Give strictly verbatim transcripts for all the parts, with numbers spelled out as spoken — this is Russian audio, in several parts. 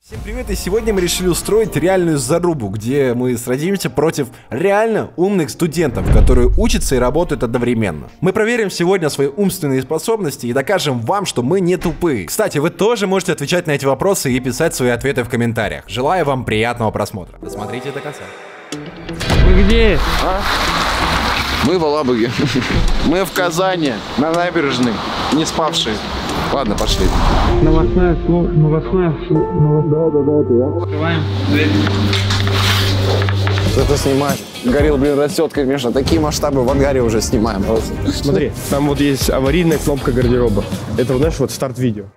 Всем привет, и сегодня мы решили устроить реальную зарубу, где мы сразимся против реально умных студентов, которые учатся и работают одновременно. Мы проверим сегодня свои умственные способности и докажем вам, что мы не тупые. Кстати, вы тоже можете отвечать на эти вопросы и писать свои ответы в комментариях. Желаю вам приятного просмотра. Досмотрите до конца. Вы где? А? Мы в Алабуге. Мы в Казани, на набережной, не спавшие. Ладно, пошли. Новостная служба, новостная служба. Да, да, да, это я. Открываем дверь. Что-то снимать. Горилл, блин, растет, конечно. Такие масштабы в ангаре уже снимаем просто. Смотри, там вот есть аварийная кнопка гардероба. Это, вот, знаешь, вот старт видео.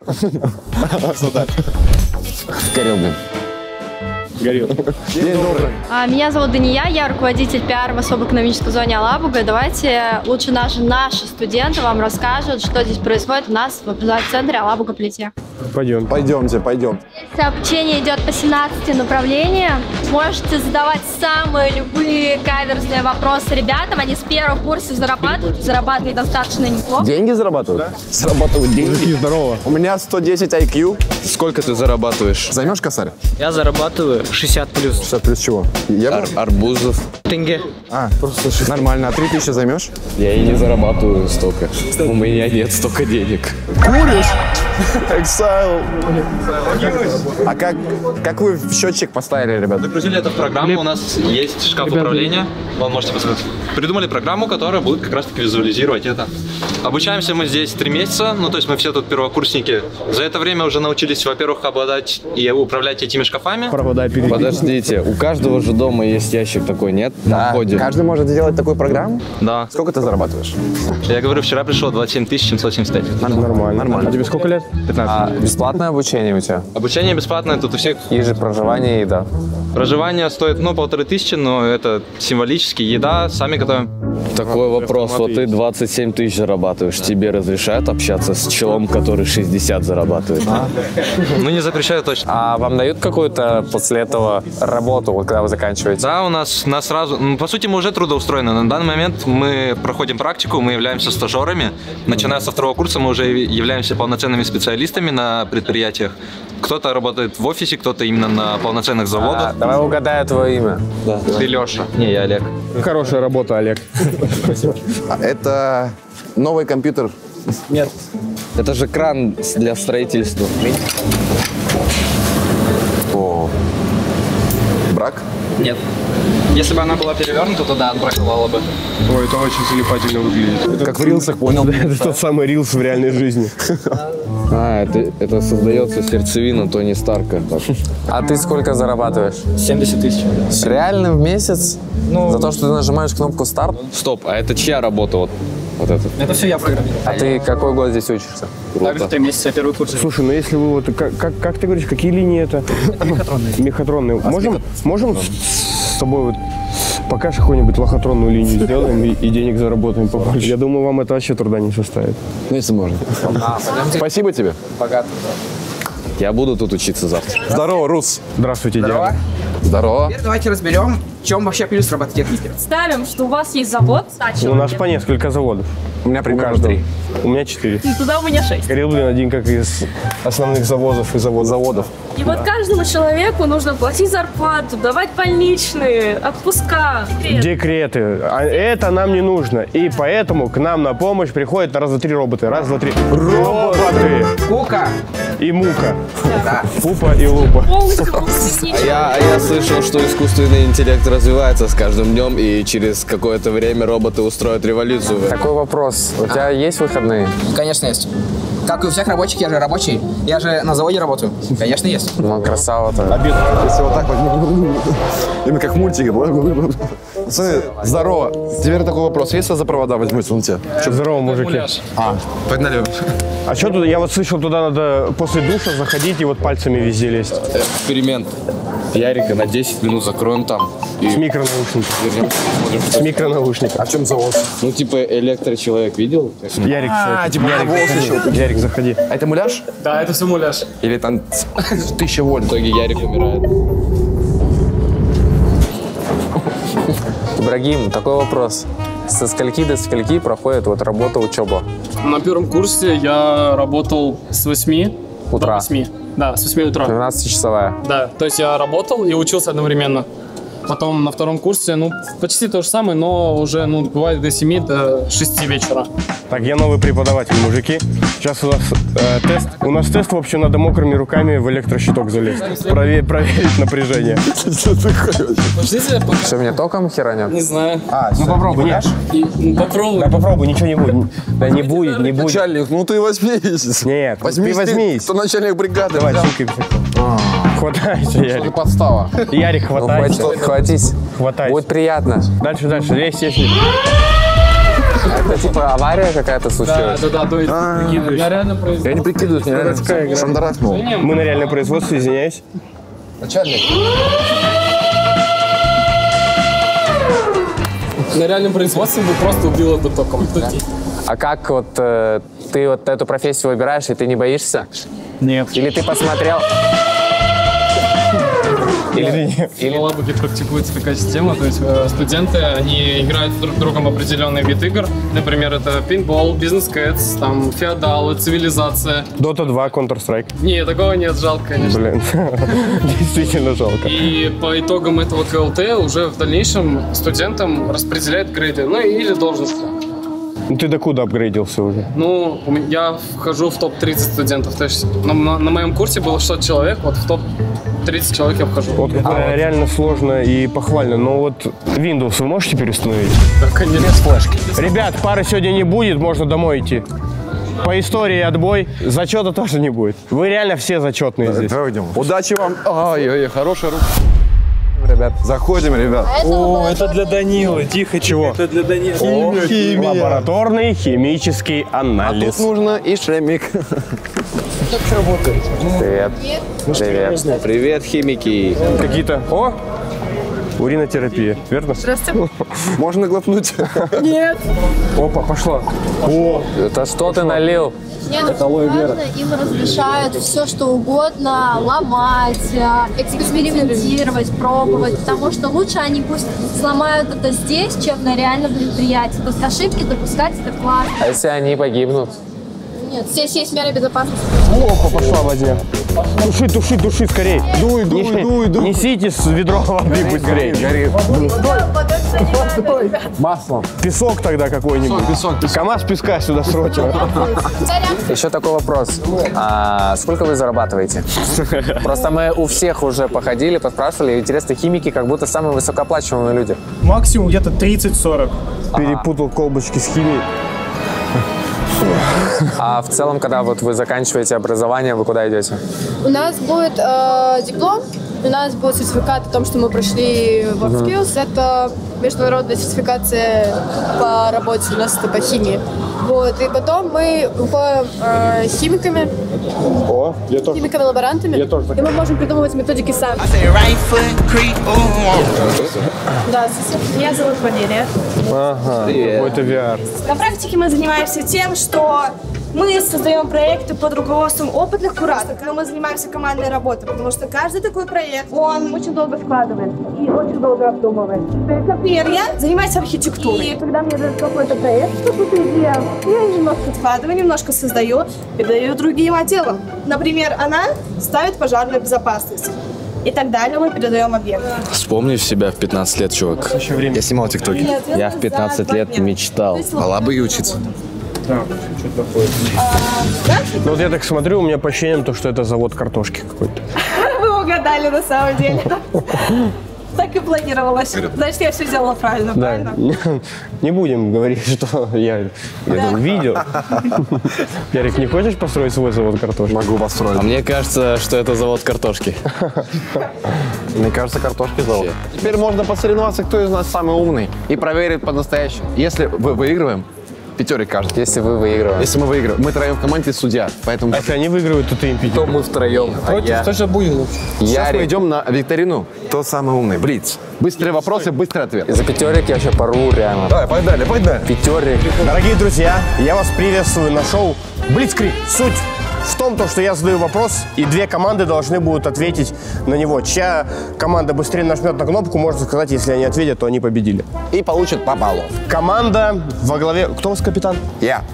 Горилл, блин. Горилл. День добрый. А, меня зовут Дания, я руководитель пиар в особой экономической зоне Алабуга. Давайте лучше наши, наши студенты вам расскажут, что здесь происходит у нас в образовательном центре Алабуга Политех. Пойдем. Пойдемте, пойдем. Обучение идет по семнадцати направлениям. Можете задавать самые любые каверзные вопросы ребятам. Они с первого курса зарабатывают, зарабатывают достаточно неплохо. Деньги зарабатывают? Да. Зарабатывают деньги. Здорово. У меня сто десять ай кью. Сколько ты зарабатываешь? Займешь косарь? Я зарабатываю шестьдесят плюс. шестьдесят плюс чего? Я Ар арбузов. Тенге. А, просто нормально. А три тысячи займешь? Я и не зарабатываю столько. У меня нет столько денег. Куришь? Exile. А как, как вы в счетчик поставили, ребят? Загрузили это в программу, у нас есть шкаф Ребята, управления, вы можете посмотреть. Придумали программу, которая будет как раз таки визуализировать это. Обучаемся мы здесь три месяца, ну то есть мы все тут первокурсники. За это время уже научились, во-первых, обладать и управлять этими шкафами. Провода перед... Подождите, у каждого же дома есть ящик такой, нет? На входе. Каждый может сделать такую программу? Да. Сколько ты зарабатываешь? Я говорю, вчера пришло двадцать семь тысяч семьсот семьдесят пять. Нормально. Нормально. А тебе сколько лет? пятнадцать. А бесплатное обучение у тебя? Обучение бесплатное, тут у всех. И же проживание, и еда. Проживание стоит, ну, полторы тысячи, но это символически. Еда, сами готовим. Такой вопрос, вот ты двадцать семь тысяч зарабатываешь, тебе разрешают общаться с челом, который шестьдесят зарабатывает? Ну, не запрещаю точно. А вам дают какую-то после этого работу, вот когда вы заканчиваете? Да, у нас, нас сразу, ну, по сути, мы уже трудоустроены. На данный момент мы проходим практику, мы являемся стажерами. Начиная со второго курса мы уже являемся полноценными специалистами на предприятиях. Кто-то работает в офисе, кто-то именно на полноценных заводах. А, давай угадаю твое имя. Да. Ты Леша. Не, я Олег. Хорошая работа, Олег. Это новый компьютер. Нет. Это же кран для строительства. О. Брак? Нет. Если бы она была перевернута, то да, отбраковала бы. Ой, это очень залипательно выглядит. Как в рилсах, понял? Это тот самый рилс в реальной жизни. А, это, это создается сердцевина Тони Старка. А ты сколько зарабатываешь? семьдесят тысяч. Реально в месяц? Ну, за то, что ты нажимаешь кнопку старт? Стоп, а это чья работа? Вот, вот это. Это все я программирую. А ты какой год здесь учишься? Также три месяца, первый курс. Слушай, ну если вы вот... Как, как, как ты говоришь, какие линии это? Мехатронные. Мехатронные. Можем, можем с тобой вот пока же какую-нибудь лохотронную линию сделаем и, и денег заработаем побольше? Я думаю, вам это вообще труда не составит. Ну, если можно. Спасибо тебе. Богато. Я буду тут учиться завтра. Здорово, Рус. Здравствуйте, Диана. Здорово. Теперь давайте разберем, в чем вообще плюс робототехники. Ставим, что у вас есть завод. У нас по несколько заводов. У меня примерно каждого. три. У меня четыре. И туда у меня шесть. Горилл, блин, один как из основных заводов и завод заводов. И вот каждому человеку нужно платить зарплату, давать больничные, отпуска. Декреты. А это нам не нужно. И поэтому к нам на помощь приходят раз, два, три роботы. Раз, два, три. Роботы! Кука! И мука. Да. Пупа и лупа. Полностью А я, а я слышал, что искусственный интеллект развивается с каждым днем, и через какое-то время роботы устроят революцию. Такой вопрос. У тебя есть выходные? Конечно, есть. Как и у всех рабочих, я же рабочий. Я же на заводе работаю. Конечно, есть. Ну, красава-то. Обед. Если вот так вот. Именно как в мультике. Пацаны, здорово. Теперь такой вопрос. Если за провода возьмусь, он тебе? Здорово, мужики. А, погнали. А что тут? Я вот слышал, туда надо после душа заходить и вот пальцами везде лезть. Эксперимент. Ярика на десять минут закроем там. И С микронаушником. вернемся, посмотрим. С микронаушником. А в чем завод? Ну, типа, электрочеловек видел? Ярик, А, типа Ярик, волос заходи. Ярик, заходи. А это муляж? Да, это все муляж. Или там тысяча вольт? В итоге Ярик умирает. Ибрагим, такой вопрос. Со скольки до скольки проходит вот работа, учеба? На первом курсе я работал с восьми Утра. до восьми. Да, с восьми утра. двенадцатичасовая. Да, то есть я работал и учился одновременно. Потом на втором курсе, ну, почти то же самое, но уже, ну, бывает до семи, до шести вечера. Так, я новый преподаватель, мужики. Сейчас у нас э, тест. У нас тест, в общем, надо мокрыми руками в электрощиток залезть. Прове- проверить напряжение. Подождите, пока. Что, мне током херанят? Не знаю. А, ну попробуй, нет? И, ну, попробуй. Да попробуй, ничего не будет. Да не будет, не будет. Начальник, ну ты возьмись. Нет, Возьмись ты возьмись. Кто начальник бригады? Давай, взял? чикаемся. Хватайся, Ярик. Подстава. Ярик, Ну, хватайся. хватит, хватись. Хватайся. Будет приятно. Дальше, дальше, лезь, лезь. Это типа авария какая-то Да, случилась? да, да, то есть прикидываешь. Я реально произвел. Я не прикидываюсь, мне реально шандарахнул. Мы на реальное производство, извиняюсь. Начальник. На реальном производстве бы просто убило бы током. А как вот э, ты вот эту профессию выбираешь, и ты не боишься? Нет. Или ты посмотрел... Или, или... В Лабуге практикуется такая система, то есть э, студенты, они играют друг с другом определенный вид игр. Например, это пейнтбол, бизнес-кэтс, там, феодалы, цивилизация. Дота два, Counter-Strike. Не, такого нет, жалко, конечно. Блин, действительно жалко. И по итогам этого КЛТ уже в дальнейшем студентам распределяют грейды, ну или должности. Ну ты докуда апгрейдился уже? Ну, у меня- я вхожу в топ тридцать студентов, то есть на, на- на моем курсе было шестьсот человек, вот в топ тридцать человек я вхожу. Вот э, реально сложно и похвально, но вот Windows вы можете переустановить? Да, конечно. Без флешки. Ребят, пары сегодня не будет, можно домой идти. По истории отбой, зачета тоже не будет. Вы реально все зачетные здесь. Давай идем. Удачи вам. Ой-ой-ой, хорошая рука. Ребят, заходим, ребят. О, это для Данилы. Тихо, чего? Это для Данилы. О, лабораторный химический анализ. Тут нужно и шемик. Привет. Привет. Привет, химики. Какие-то... О! Уринотерапия, верно? Здравствуйте. Можно глотнуть? Нет. Опа, пошла. О! Это что ты налил? Нет, это важно, им разрешают все, что угодно ломать, э, экспериментировать, пробовать, потому что лучше они пусть сломают это здесь, чем на реальном предприятии. То есть ошибки допускать это классно. А если они погибнут? Нет, здесь есть меры безопасности. Опа, пошла возня. Туши, туши, туши, скорей. Дуй, дуй, Не- дуй, дуй. Несите с ведро воды быстрее. Горит. Маслом. Песок тогда какой-нибудь. Песок, песок. КамАЗ песка сюда срочно. Еще такой вопрос. А сколько вы зарабатываете? Просто мы у всех уже походили, поспрашивали. Интересно, химики как будто самые высокооплачиваемые люди. Максимум где-то тридцать-сорок. Перепутал колбочки с химией. А в целом, когда вот вы заканчиваете образование, вы куда идете? У нас будет э, диплом, у нас будет сертификат о том, что мы прошли WorkSkills. Это международная сертификация по работе, у нас это по химии. Вот, и потом мы выходим э, химиками, О, я тоже. химиками-лаборантами, Я тоже так. и мы можем придумывать методики сами. Да, меня зовут Валерия. Ага, какой-то ви ар. На практике мы занимаемся тем, что мы создаем проекты под руководством опытных кураторов, но мы занимаемся командной работой, потому что каждый такой проект, он очень долго складывает и очень долго обдумывает. То есть, например, я занимаюсь архитектурой, и когда мне дают какой-то проект, какую-то идею, я немножко складываю, немножко создаю, передаю другим отделам. Например, она ставит пожарную безопасность. И так далее мы передаем объект. Вспомни себя в пятнадцать лет, чувак. Я снимал тиктоки. Нет, Я в пятнадцать лет мечтал. А лабы и учиться. Ну вот я так смотрю, у меня по ощущениям, то, что это завод картошки какой-то. Вы угадали на самом деле. Так и планировалось. Значит, я все сделала правильно, Да, правильно? не будем говорить, что я это видел. Ярик, не хочешь построить свой завод картошки? Могу построить. А мне кажется, что это завод картошки. Мне кажется, картошки завод. Теперь можно посоревноваться, кто из нас самый умный, и проверить по-настоящему. Если вы выигрываем, пятерик каждый. Если вы выигрываете. Если мы выигрываем, мы троем в команде судья, поэтому А если они выиграют, то ты им То мы втроем. А я... Кто же будет лучше? сейчас мы Ярик. идем на викторину. Кто самый умный? Блиц. Быстрые вопросы, быстрый ответ. За пятерик я вообще порву реально. Давай, погнали, погнали. Пятерик. Дорогие друзья, я вас приветствую на шоу Блицкриг. Суть в том, то, что я задаю вопрос, и две команды должны будут ответить на него. Чья команда быстрее нажмет на кнопку, можно сказать, если они ответят, то они победили. И получат по баллу. Команда во главе... Кто у вас капитан? Я.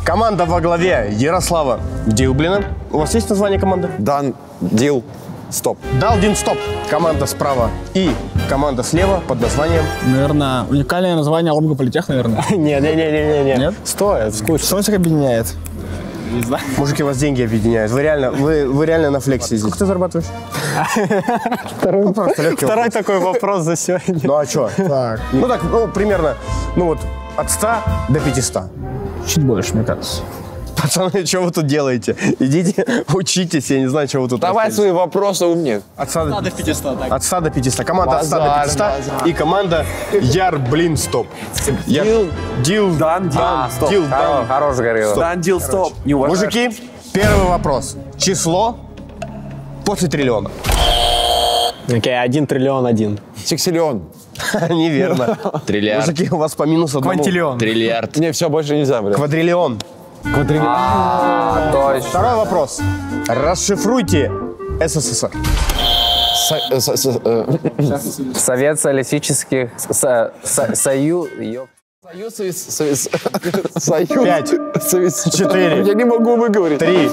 Команда во главе Ярослава Дилблина. У вас есть название команды? Дан, Дил, Стоп. Далдин Стоп. Команда справа и команда слева под названием... Наверное, уникальное название Омга Политех, наверное. Не-не-не-не-не. Нет? Стой, скучно. Что всех объединяет? Не знаю. Мужики, вас деньги объединяют. Вы реально, вы, вы реально на флексе здесь. Сколько ты зарабатываешь? Второй вопрос. Второй такой вопрос за сегодня. Ну а что? Так. Ну так, ну примерно, ну вот от ста до пятисот. Чуть больше, мне кажется. Пацаны, что вы тут делаете? Идите, учитесь, я не знаю, что вы тут. Давай свои вопросы умнее. От ста до пятисот. От ста до пятисот. Команда от ста до Базар, пятисот. базар. И команда Яр, блин, стоп. Дил, Дил, Дан, Дил, А, стоп. Дил, Хоро- Дан. Хороший горилла. Дан, Дил, Стоп. Не уважаю. Мужики, первый вопрос. Число после триллиона. Окей, один триллион один. Сексиллион. Неверно. Триллиард. Мужики, у вас по минусу одному. Квантиллион. Триллиард. Не, все, больше нельзя, блядь. Квадриллион. А, точно. Второй вопрос. Расшифруйте СССР. Со- со- со- э, Совет социалистических... со- со- Союз... ёп. Союз, Союз, Союз, Союз. Пять. Союз. Четыре. Я не могу выговорить. Три.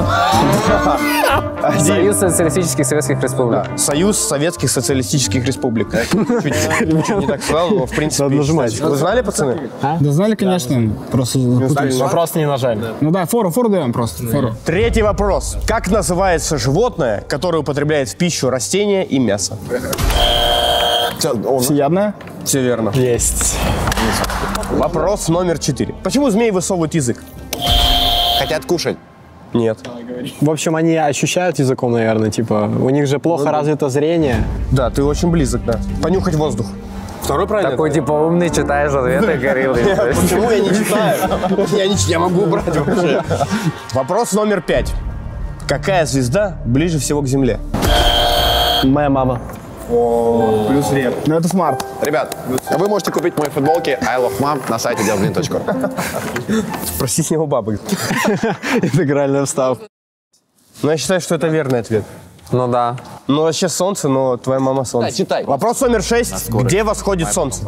Союз социалистических советских республик. Союз Советских Социалистических Республик. Чуть не так сказал, но в принципе... Надо нажимать. Вы знали, пацаны? Да знали, конечно. Просто запутались. Просто не нажали. Ну да, фору, фору даем просто. Фору. Третий вопрос. Как называется животное, которое употребляет в пищу растения и мясо? Всеядная? Все верно. Есть. Вопрос номер четыре. Почему змеи высовывают язык? Хотят кушать. Нет. В общем, они ощущают языком, наверное, типа, у них же плохо Ну, развито зрение. Да, ты очень близок, да. Понюхать воздух. Второй правильный. Такой типа умный, читаешь ответы, гориллы. Почему я не читаю? Я, не, я могу убрать вообще. Вопрос номер пять. Какая звезда ближе всего к Земле? Моя мама. О, плюс реп. Ну это смарт. Ребят, вы можете купить мои футболки I love mom на сайте делблин точка ру. Спроси с него бабок. Интегральная вставка. Ну, я считаю, что это верный ответ. Ну да. Ну, вообще солнце, но твоя мама солнце. Да, читай. Вопрос номер шесть. Где восходит солнце?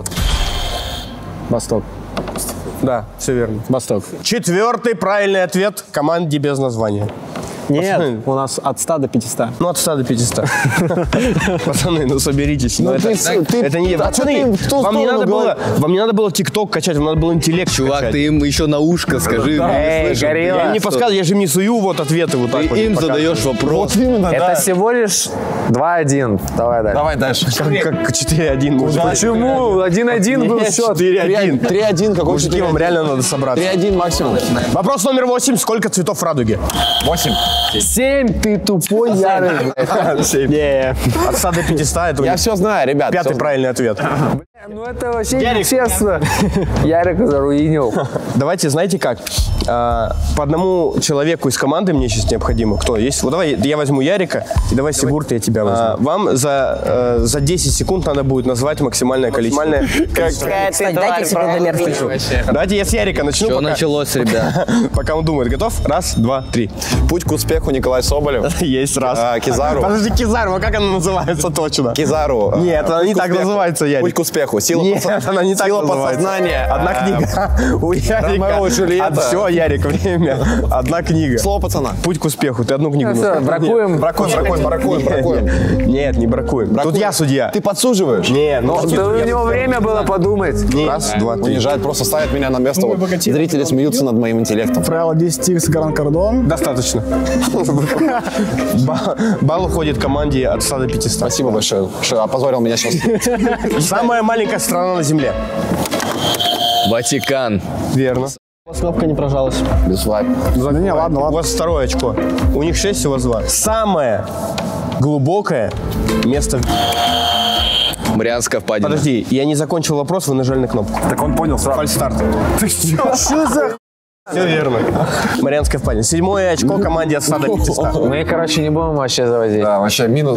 Восток. Да, все верно. Восток. Четвертый правильный ответ команде без названия. Нет, Пацаны. у нас от ста до пятисот. Ну, от ста до пятисот. Пацаны, ну соберитесь. Ну, это, ты- ты- это не... а Пацаны, ты в ту вам не, сторону надо было, говоришь? вам не надо было ТикТок качать, вам надо было интеллект Чувак, качать. ты им еще на ушко скажи. Эй, слышал? горилла. Я им не подсказываю, я же им не сую вот ответы вот так Ты вот. им пока. задаешь вопрос. Это всего лишь два-один. Давай дальше. Давай дальше. Как, как четыре один может быть. Почему? один-один был счет. четыре один. три один, какой Мужики, вам реально надо собраться. три один максимум. Вопрос номер восемь. Сколько цветов в радуге? восемь. Семь, ты тупой, ярый. Не, от ста до пятисот это у Я них все знаю, ребят. пятый всё правильный ответ. Ну это вообще нечестно. Ярика заруинил. Давайте, знаете как? А, по одному человеку из команды мне сейчас необходимо. Кто есть? Вот давай я возьму Ярика, и давай, Сигурд, я тебя возьму. А, вам за, э, за десять секунд надо будет назвать максимальное количество. Кстати, дайте секундомер включу. Давайте я с Ярика начну. Что пока- началось, ребят? Пока он думает. Готов? Раз, два, три. Путь к успеху Николай Соболев. Есть раз. А, Кизару. Подожди, Кизару, а как она называется точно? Кизару. Нет, она не Путь к так успеху. называется, Ярик. Путь к успеху. Сила, Нет, посо- она не так Сила называется. подсознания. Одна А, книга. У Ярика. Ромео и Джульетта. Все, Ярик, время. Одна книга. Слово пацана. Путь к успеху. Ты одну книгу Ну, всё, назвал. бракуем. Бракуем, бракуем, бракуем, бракуем. Нет, не бракуем. Тут я судья. Ты подсуживаешь? Не, ну... Да у него время было подумать. Раз, два, три. Унижает, просто ставит меня на место. Вот. Зрители смеются над моим интеллектом. Правило десять икс Гранд Кордон. Достаточно. Ба- Балл уходит команде от ста до пятисот. Спасибо большое, что опозорил меня сейчас. Самая маленькая страна на Земле. Ватикан. Верно. Кнопка не прожалась. Без лайк. Не, ладно, У ладно. вас второе очко. У них шесть, у вас два. Самое глубокое место в... Марианская впадина. Подожди, я не закончил вопрос, вы нажали на кнопку. Так он понял сразу. Фальстарт. Ты что? Что за... Все верно. Марианская впадина. Седьмое очко команде от ста до пятисот. Мы, короче, не будем вообще заводить. Да, вообще минус.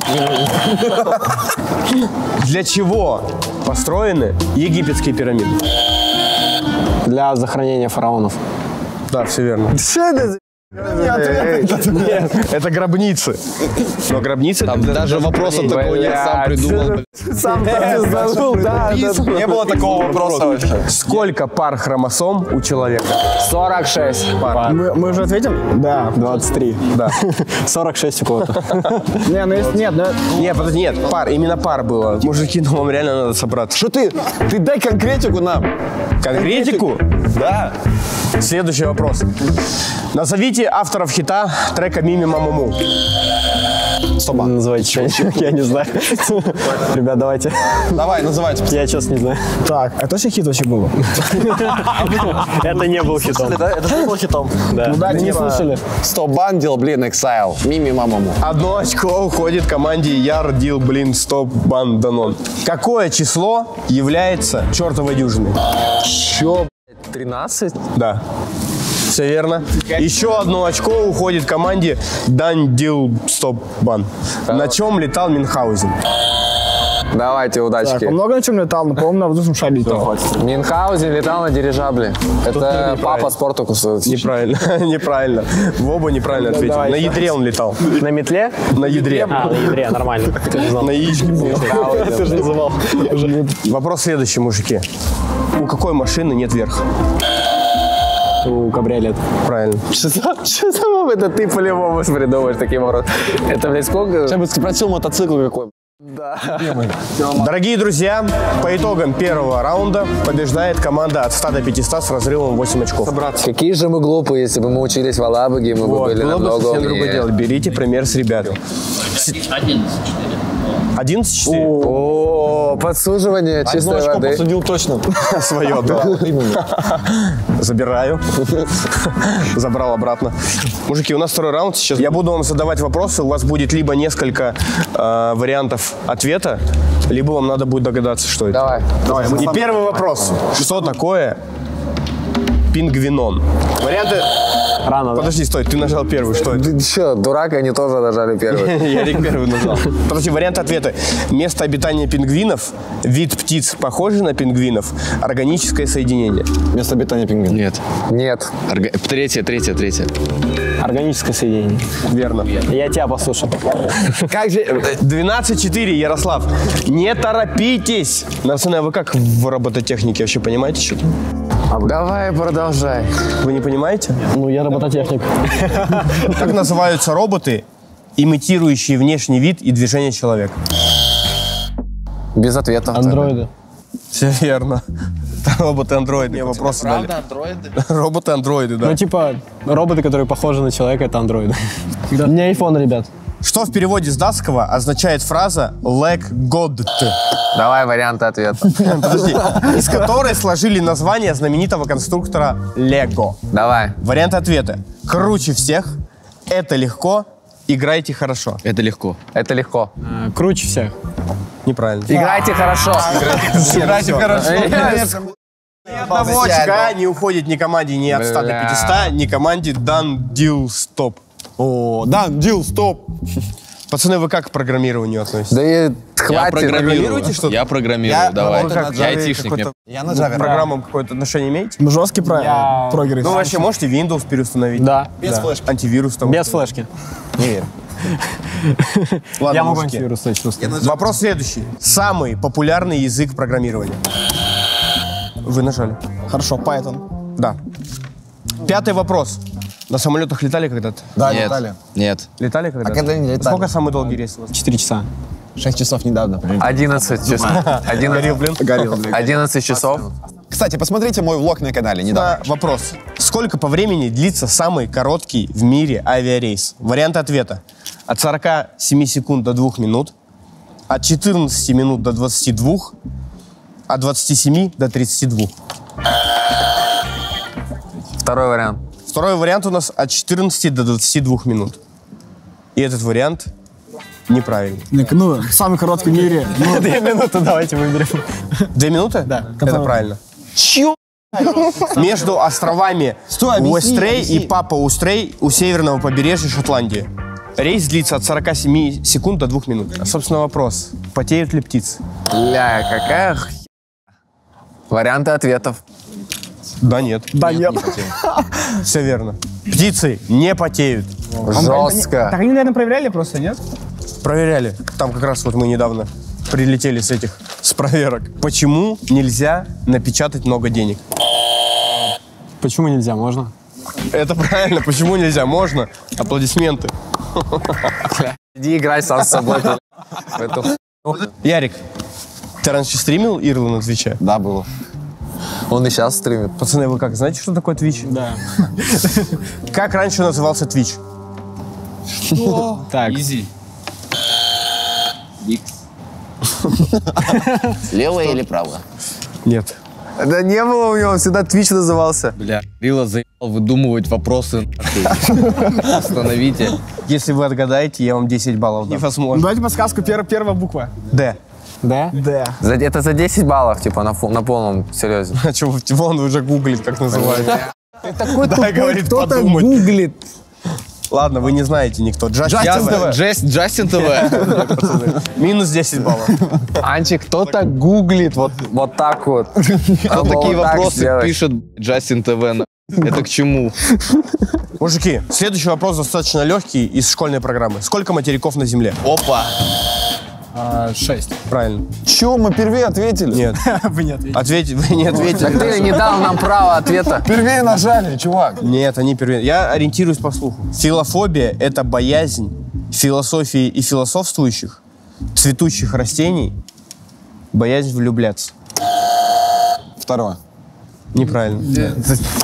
Для чего построены египетские пирамиды? Для захоронения фараонов. Да, все верно. Что это за Это гробницы. Но гробницы... Там даже вопроса такого нет, сам придумал. Сам задумал, да. Не было такого вопроса вообще. Сколько пар хромосом у человека? сорок шесть пар. Мы, мы уже ответим? Да. двадцать три. Да. сорок шесть у кого-то. Не, ну если нет, да. Нет, подожди, нет, пар, именно пар было. Мужики, ну вам реально надо собраться. Что ты? Ты дай конкретику нам. Конкретику? Да. Следующий вопрос. Назовите авторов хита трека «Мими Мамуму». Стоп, называйте что-нибудь, я не знаю. Ребят, давайте. Давай, называйте. Я честно не знаю. Так, а точно хит вообще был? Это не был хитом. Это не был хитом. Да. Ну да, Не типа- слышали? Стоп бандил, блин, Exile. Мими Мамаму. Одно очко уходит команде Яр, Дил, блин, Стоп, Бан, Данон. Какое число является чертовой дюжиной? Чё, тринадцать? Да. Все верно. Еще одно очко уходит команде Дан, Дил, Стоп, Бан. На чем летал Мюнхгаузен? Давайте, удачки. Так, он много на чем летал, но, по-моему, на воздушном шаре летал. Мюнхгаузен летал на дирижабле. Это папа Спартакуса. Неправильно. Неправильно. В оба неправильно ответили. давай На еще. ядре он летал. На метле? На ядре. А, на ядре, нормально. Ты же знал. На яичке. Ты же называл. Вопрос следующий, мужики. У какой машины нет верха? У кабриолет. Правильно. Что за, что за мам? Это ты по-любому придумаешь таким образом. Это, блядь, сколько? Я бы спросил мотоцикл какой. Дорогие друзья, по итогам первого раунда побеждает команда от ста до пятисот с разрывом восемь очков. Какие же мы глупые, если бы мы учились в Алабуге, мы бы Вот, были было бы намного совсем другое дело. умнее. Берите пример с ребят. одиннадцать четыре. О, подсуживание чистой Одно очко воды. посудил точно. Свое, да. Забираю. Забрал обратно. Мужики, у нас второй раунд сейчас. Я буду вам задавать вопросы. У вас будет либо несколько э, вариантов ответа, либо вам надо будет догадаться, что это. Давай. И первый вопрос. Что такое пингвинон? Варианты... Рано, да? Подожди, стой, ты нажал первый, что это? Ты что, дурак, они тоже нажали первый. Ярик первый нажал. Подожди, варианты ответа. Место обитания пингвинов, вид птиц, похожий на пингвинов, органическое соединение. Место обитания пингвина. Нет. Нет. Орга... Третье, третье, третье. Органическое соединение. Верно. Я тебя послушал. Как же... двенадцать четыре, Ярослав. Не торопитесь. Пацаны, а вы как в робототехнике вообще понимаете что-то? Давай, продолжай. Вы не понимаете? Ну, я робототехник. Как называются роботы, имитирующие внешний вид и движение человека? Без ответов. Андроиды. Все верно. Роботы-андроиды. Мне вопросы дали. андроиды? Роботы-андроиды, да. Ну, типа, роботы, которые похожи на человека, это андроиды. Не айфон, ребят. Что в переводе с датского означает фраза «leg god»? Давай варианты ответа. Подожди. Из которой сложили название знаменитого конструктора Lego. Давай. Варианты ответа. Круче всех, это легко, играйте хорошо. Это легко. Это легко. А, круче всех. Неправильно. Играйте хорошо. Играйте хорошо. Ни одного очка Обязательно. не уходит ни команде ни от ста до пятисот, ни команде Done, Deal, Stop. О, Done, Deal, Stop. Пацаны, вы как к программированию относитесь? Да и Я хватит. программирую. Программируете что-то? Я программирую, Я давай. работаю на Я Java айтишник. мне- Я на К Java. программам какое-то отношение имеете? Ну, жесткий про... прогеры. Ну, вообще, можете Windows переустановить? Да. Без флешки. Антивирус там. Без флешки. Не верю. Ладно, Я могу мужики. антивирус точно. Вопрос следующий. Самый популярный язык программирования. Вы нажали. Хорошо, Python. Да. Пятый вопрос. На самолетах летали когда-то? Да, Нет. летали. Нет. Летали когда-то? А когда не летали? Сколько самый долгий рейс у вас? Четыре часа. Шесть часов недавно. одиннадцать часов. Горел, блин. Горел, блин. одиннадцать часов. Кстати, посмотрите мой влог на канале Да, недавно. вопрос. Сколько по времени длится самый короткий в мире авиарейс? Варианты ответа. От сорока семи секунд до двух минут, от четырнадцати минут до двадцати двух, от двадцати семи до тридцати двух. Второй вариант. Второй вариант у нас от четырнадцати до двадцати двух минут. И этот вариант неправильный. Ну, самый короткий в мире. Ну, Две минуты давайте выберем. Две минуты? Да. Это правильно. Чё? Между островами Стой, объясни, Уэстрей объясни. и Папа Устрей у северного побережья Шотландии. Рейс длится от сорока семи секунд до двух минут. А, собственно, вопрос. Потеют ли птицы? Бля, какая х... Варианты ответов. Да нет. Да нет. Все верно. Птицы не потеют. Жестко. Так они, наверное, проверяли просто, нет? Проверяли. Там как раз вот мы недавно прилетели с этих, с проверок. Почему нельзя напечатать много денег? Почему нельзя? Можно? Это правильно. Почему нельзя? Можно. Аплодисменты. Иди играй сам с собой. Ярик, ты раньше стримил Ирлу на Твиче? Да, было. Он и сейчас стримит. Пацаны, вы как, знаете, что такое Твич? Да. Как раньше назывался Твич? Что? Так. Изи. Левая или правая? Нет. Да не было у него, всегда Твич назывался. Бля, Рила заебал выдумывать вопросы. Остановите. Если вы отгадаете, я вам десять баллов дам. Невозможно. Давайте подсказку, пер, первая буква. Д. Д? Д. За- Это за десять баллов, типа, на, фу- на полном серьезе. А что, вон уже гуглит, как называется. Такой Да, говорит, подумать. гуглит. Ладно, вы не знаете никто. Джастин Джастин ТВ. ТВ. Джест- Джастин ТВ. Минус десять баллов. Анчик, кто-то гуглит вот, вот так вот. Кто Надо было такие вот так вопросы сделать. пишет Джастин ТВ? Это к чему? Мужики, следующий вопрос достаточно легкий из школьной программы. Сколько материков на Земле? Опа. А, шесть. Правильно. Че, мы первые ответили? Нет. Вы не ответили. Ответь, вы не ответили. Так ты не дал нам права ответа. Первее нажали, чувак. Нет, они первые. Я ориентируюсь по слуху. Филофобия — это боязнь философии и философствующих, цветущих растений, боязнь влюбляться. Второе. Неправильно.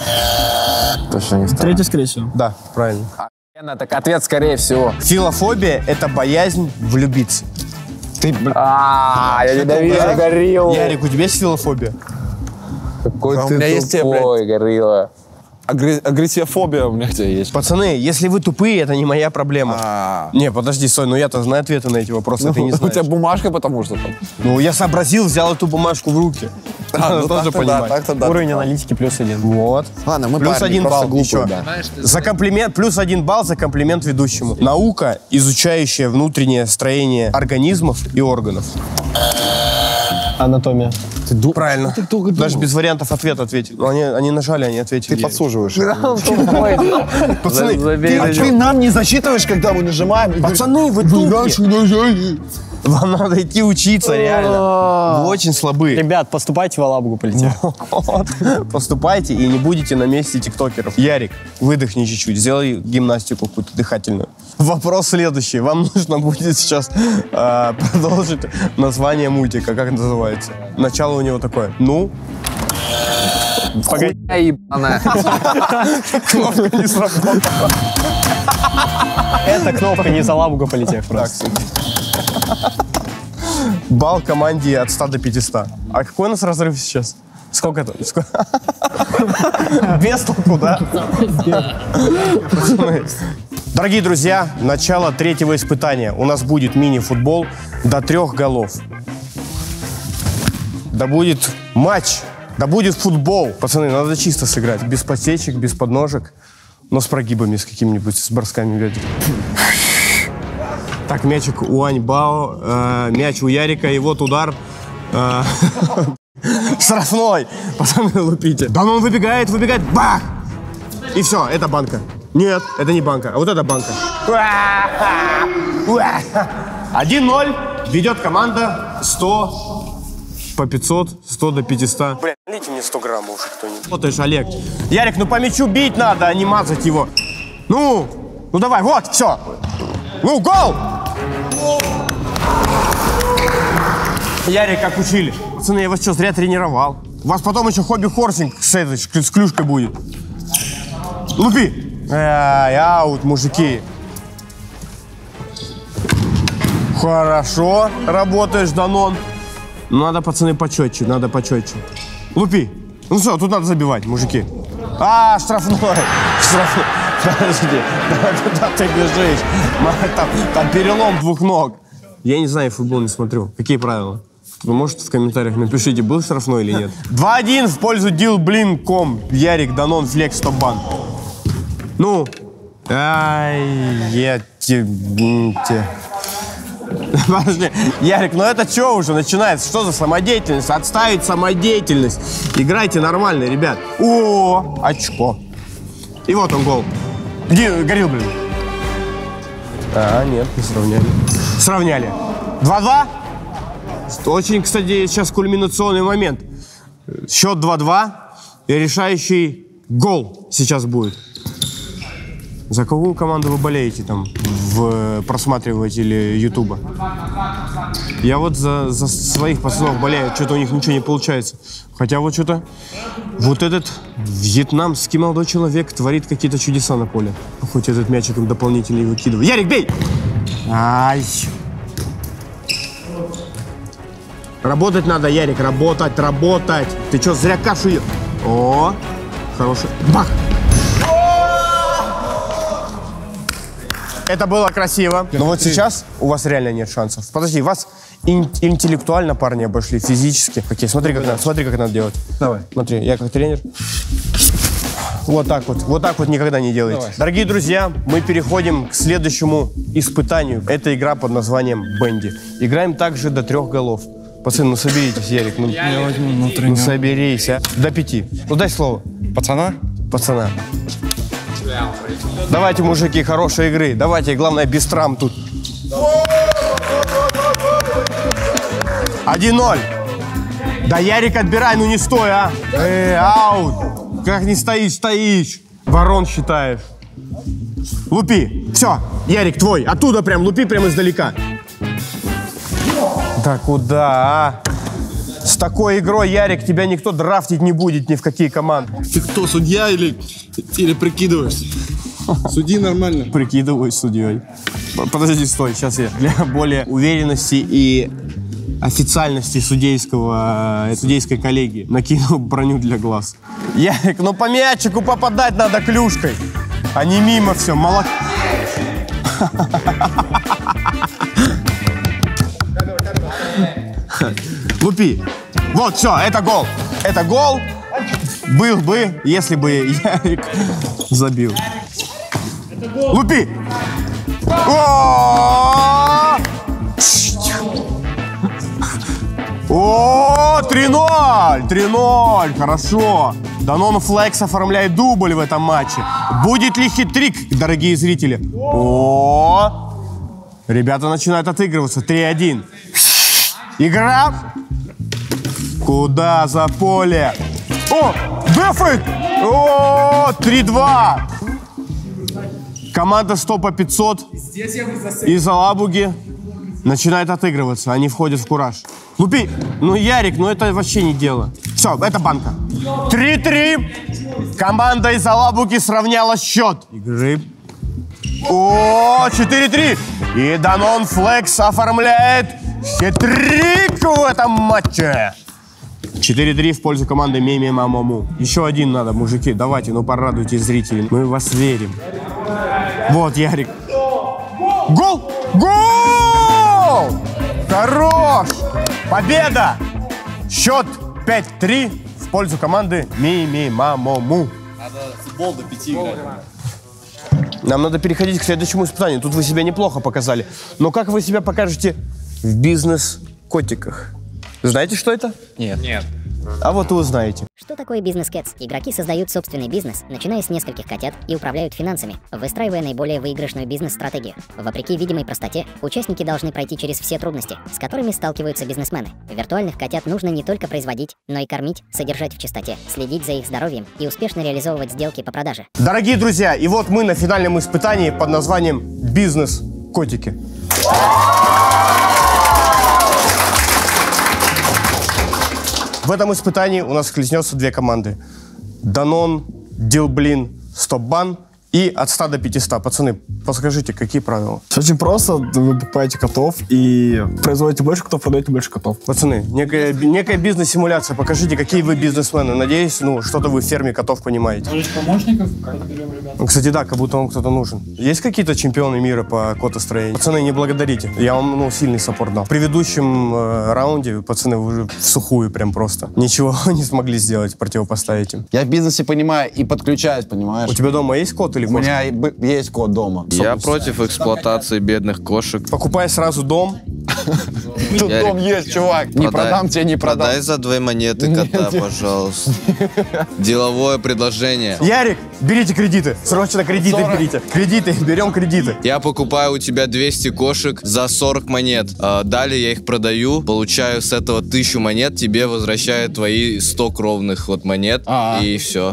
Точно не второй. Третья, скорее всего. Да, правильно. Так ответ скорее всего. Филофобия — это боязнь влюбиться. Ты, бля, А, я ненавижу гориллу. Ярик, у тебя есть филофобия? Какой Да, у ты меня есть те, тупой, горилла. агре- агрессияфобия у меня где есть. Пацаны, если вы тупые, это не моя проблема. А. Не, подожди, стой, ну я-то знаю ответы на эти вопросы, ты не У знаешь. тебя бумажка, потому что там. Ну, я сообразил, взял эту бумажку в руки. Надо ну тоже так-то да, понимать. так-то да. Уровень аналитики плюс один. Вот. Ладно, мы Плюс парни, один просто балл глупые, еще. да. За комплимент, плюс один балл за комплимент ведущему. Наука, изучающая внутреннее строение организмов и органов. Анатомия. Правильно. Даже без вариантов ответа ответили. Ну, они, они нажали, они ответили. Ты подсуживаешь. Пацаны, Ты, а ты нам не засчитываешь, когда мы нажимаем? Пацаны, вы тупые. Вам надо идти учиться, реально. Вы очень слабы. Ребят, поступайте в Алабугу, полетели. Вот. Поступайте и не будете на месте тиктокеров. Ярик, выдохни чуть-чуть, сделай гимнастику какую-то дыхательную. Вопрос следующий. Вам нужно будет сейчас э, продолжить название мультика. Как это называется? Начало у него такое. Ну? Погоди. Хуйня ебаная. Кнопка не сработала. Это кнопка не из Алабуга полетев просто. Балл команде от ста до пятисот. А какой у нас разрыв сейчас? Сколько это? Сколько? Без толку, да? Дорогие друзья, начало третьего испытания. У нас будет мини-футбол до трех голов. Да будет матч, да будет футбол. Пацаны, надо чисто сыграть. Без подсечек, без подножек, но с прогибами, с какими-нибудь, с бросками бедер. Так, мячик у Ань Бао, э, мяч у Ярика, и вот удар. Э, штрафной. Пацаны, лупите. Да ну он выбегает, выбегает, бах! И все, это банка. Нет, это не банка, а вот это банка. один ноль. Ведет команда сто по пятьсот, сто до пятисот. Бля, налейте мне сто грамм уже кто-нибудь. Вот ты ж, Олег. Ярик, ну по мячу бить надо, а не мазать его. Ну, ну давай, вот, все. Ну, гол! Ярик, как учили. Пацаны, я вас что, зря тренировал? У вас потом еще хобби-хорсинг с этой, с клюшкой будет. Лупи! Ай, аут, мужики. Хорошо работаешь, Данон. Ну, надо, пацаны, почетче, надо почетче. Лупи. Ну все, тут надо забивать, мужики. А, штрафной. Штрафной. Подожди, куда ты бежишь? Там, там перелом двух ног. Я не знаю, футбол не смотрю. Какие правила? Вы можете в комментариях напишите, был штрафной или нет. два один в пользу dealblin.com. Ярик, Данон, Флекс, Стоп-бан. Ну, ай, я тебе... Подожди, Ярик, ну это что уже начинается? Что за самодеятельность? Отставить самодеятельность. Играйте нормально, ребят. О, очко. И вот он гол. Где горел, блин? А, нет, не сравняли. Сравняли. два-два. Очень, кстати, сейчас кульминационный момент. Счет два-два. И решающий гол сейчас будет. За какую команду вы болеете там в просматривателе Ютуба? Я вот за, за своих пацанов болею, что-то у них ничего не получается. Хотя вот что-то вот этот вьетнамский молодой человек творит какие-то чудеса на поле. Хоть этот мячик им дополнительно и выкидывает. Ярик, бей! Ай! Работать надо, Ярик, работать, работать. Ты что, зря кашу ел? О, хороший. Бах! Это было красиво. Но вот сейчас у вас реально нет шансов. Подожди, вас ин интеллектуально парни обошли, физически. Окей, смотри, как надо, смотри, как надо делать. Давай. Смотри, я как тренер. Вот так вот. Вот так вот никогда не делайте. Давай. Дорогие друзья, мы переходим к следующему испытанию. Это игра под названием Бенди. Играем также до трех голов. Пацаны, ну соберитесь, Ярик. Ну, я возьму внутреннюю. Ну соберись, а. До пяти. Ну дай слово. Пацана? Пацана. Давайте, мужики, хорошей игры. Давайте, главное, без травм тут. один ноль. Да, Ярик, отбирай, ну не стой, а. Эй, аут. Как не стоишь, стоишь. Ворон считаешь. Лупи. Все, Ярик, твой. Оттуда прям лупи, прям издалека. Да куда, а? С такой игрой, Ярик, тебя никто драфтить не будет ни в какие команды. Ты кто, судья или, или прикидываешься? Суди нормально. Прикидываюсь судьей. Подожди, стой, сейчас я для более уверенности и официальности судейского, судейской коллегии накину броню для глаз. Ярик, ну по мячику попадать надо клюшкой, а не мимо все. Молок... Лупи. Вот, все, это гол. Это гол. Был бы, если бы Ярик забил. Лупи. О, три ноль. три ноль. Хорошо. Данон Флекс оформляет дубль в этом матче. Будет ли хитрик, дорогие зрители? О, ребята начинают отыгрываться. три один. Игра. Куда за поле? О, дефит! О, три два. Команда Стопа пятьсот из Алабуги начинает отыгрываться. Они входят в кураж. Лупи! Ну, Ярик, ну это вообще не дело. Все, это банка. три три. Команда из Алабуги сравняла счет. Игры. О, четыре три. И Данон Флекс оформляет хитрик в этом матче. четыре три в пользу команды Меми Мамому. Еще один надо, мужики. Давайте, ну порадуйте зрителей. Мы в вас верим. Вот, Ярик. Гол! Гол! Хорош! Победа! Счет пять три в пользу команды Мими Мамому. Надо футбол до пяти играть. Нам надо переходить к следующему испытанию. Тут вы себя неплохо показали. Но как вы себя покажете в бизнес-котиках? Знаете, что это? Нет. Нет. А вот вы узнаете. Что такое бизнес-кэтс? Игроки создают собственный бизнес, начиная с нескольких котят, и управляют финансами, выстраивая наиболее выигрышную бизнес-стратегию. Вопреки видимой простоте, участники должны пройти через все трудности, с которыми сталкиваются бизнесмены. Виртуальных котят нужно не только производить, но и кормить, содержать в чистоте, следить за их здоровьем и успешно реализовывать сделки по продаже. Дорогие друзья, и вот мы на финальном испытании под названием «Бизнес-котики». В этом испытании у нас схлестнется две команды. Данон, Дилблин, Стопбан и от ста до пятисот. Пацаны, подскажите, какие правила? Все очень просто. Вы покупаете котов и производите больше котов, продаете больше котов. Пацаны, некая, некая бизнес-симуляция. Покажите, какие вы бизнесмены. Надеюсь, ну, что-то вы в ферме котов понимаете. Может, помощников? Как берем, ребята? Ну, кстати, да, как будто вам кто-то нужен. Есть какие-то чемпионы мира по котостроению? Пацаны, не благодарите. Я вам, ну, сильный саппорт дал. В предыдущем э, раунде, пацаны, вы уже в сухую прям просто. Ничего не смогли сделать, противопоставить им. Я в бизнесе понимаю и подключаюсь, понимаешь? У тебя дома есть кот или кошка? У меня есть кот дома. Я против эксплуатации бедных кошек. Покупай сразу дом, Тут дом есть, чувак. Не продам тебе, не продам. Продай за две монеты кота, пожалуйста. Деловое предложение. Ярик, берите кредиты. Срочно кредиты берите. Кредиты, берем кредиты. Я покупаю у тебя двести кошек за сорок монет. Далее я их продаю, получаю с этого тысячу монет, тебе возвращают твои сто кровных вот монет, и все.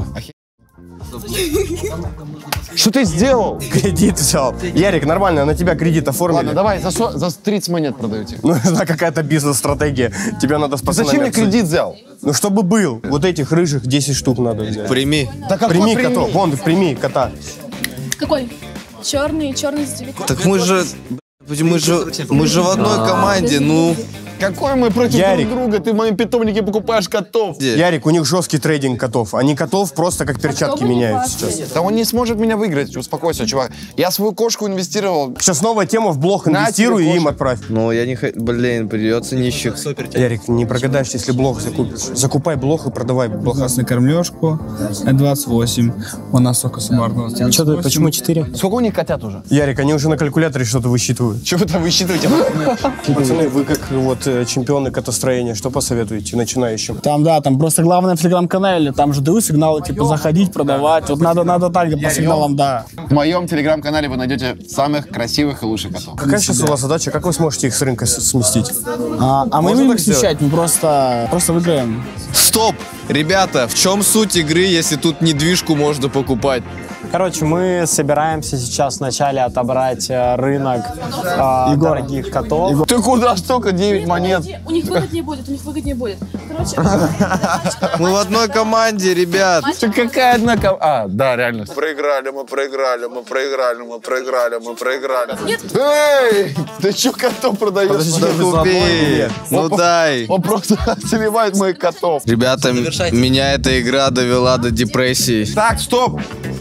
Что ты сделал? Кредит взял. Ярик, нормально, на тебя кредит оформили. Ладно, давай, за, за тридцать монет продаете. Ну, это какая-то бизнес-стратегия. Тебе надо с пацанами... Зачем мне кредит взял? Ну, чтобы был. Вот этих рыжих десять штук надо взять. Прими. Да прими прими? котов. Вон, прими кота. Какой? Черный, черный с девятым. Так мы же... Мы же, мы же в одной команде, ну... Какой мы против Ярик. друг друга? Ты в моем питомнике покупаешь котов. Ярик, у них жесткий трейдинг котов. Они котов просто как перчатки меняют сейчас. Да он не сможет меня выиграть. Успокойся, чувак. Я свою кошку инвестировал. Сейчас новая тема в блог инвестируй и им отправь. Ну, я не хочу... Блин, придется нищих. Ярик, не прогадаешь, если блог закупишь. Закупай блог и продавай блог. На кормлежку двадцать восемь. У нас сколько суммарно? Что ты, почему четыре? Сколько у них котят уже? Ярик, они уже на калькуляторе что-то высчитывают. Что вы там высчитываете? Пацаны, вы как вот чемпионы котостроения, что посоветуете начинающим? Там, да, там просто главное в телеграм-канале, там же даю сигналы, типа, заходить, продавать. Вот надо, надо так, по сигналам, да. В моем телеграм-канале вы найдете самых красивых и лучших котов. Какая сейчас у вас задача? Как вы сможете их с рынка с- сместить? А, а мы Можно не так сделать? смещать, мы просто, просто выиграем. Стоп! Ребята, в чем суть игры, если тут недвижку можно покупать? Короче, мы собираемся сейчас вначале отобрать э, рынок э, дорогих котов. Ты куда столько? девять монет. У них выгоднее будет, у них выгоднее будет. Короче, Мы в одной команде, ребят. Какая одна команда? А, да, реально. Проиграли, мы проиграли, мы проиграли, мы проиграли, мы проиграли. Эй, ты что котов продаешь? Подожди, Да без ладони купи. нет. Ну дай. Он просто отсливает моих котов. Ребята, м- меня эта игра довела до депрессии. Так, стоп.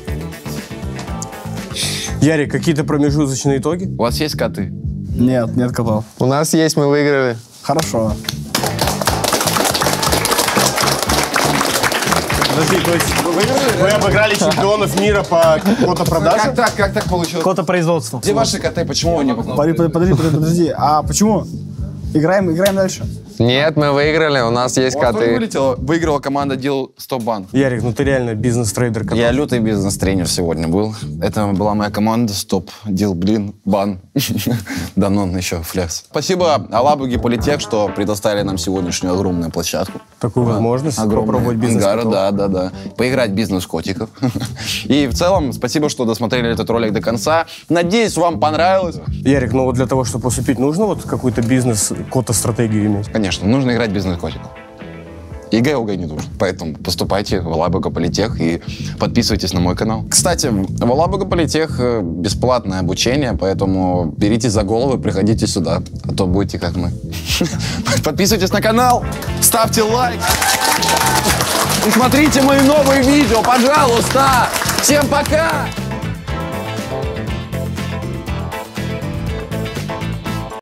Ярик, какие-то промежуточные итоги? У вас есть коты? Нет, нет котов. У нас есть, мы выиграли. Хорошо. Подожди, то есть вы, вы обыграли чемпионов мира по котопродаже? Как так, как так получилось? Котопроизводство. Где ваши коты? Почему вы не покупаете? Подожди, подожди, подожди, подожди. А почему? Играем, играем дальше. Нет, мы выиграли, у нас есть У вас тоже коты. вылетело? Выиграла команда Deal сто бан. Ярик, ну ты реально бизнес-трейдер. котов. Я лютый бизнес-тренер сегодня был. Это была моя команда. Стоп, дел, блин, бан. Данон еще флекс. Спасибо Алабуге Политех, что предоставили нам сегодняшнюю огромную площадку. Такую возможность попробовать бизнес Ангара, котов. да, да, да. Поиграть в бизнес котиков. И в целом, спасибо, что досмотрели этот ролик до конца. Надеюсь, вам понравилось. Ярик, ну вот для того, чтобы поступить, нужно вот какую-то бизнес-кота-стратегию иметь? Конечно, нужно играть в бизнес-котиков. ЕГЭ ОГЭ не нужно. Поэтому поступайте в Алабуга Политех и подписывайтесь на мой канал. Кстати, в Алабуга Политех э, бесплатное обучение, поэтому берите за голову и приходите сюда, а то будете как мы. Подписывайтесь на канал, ставьте лайк и смотрите мои новые видео, пожалуйста. Всем пока!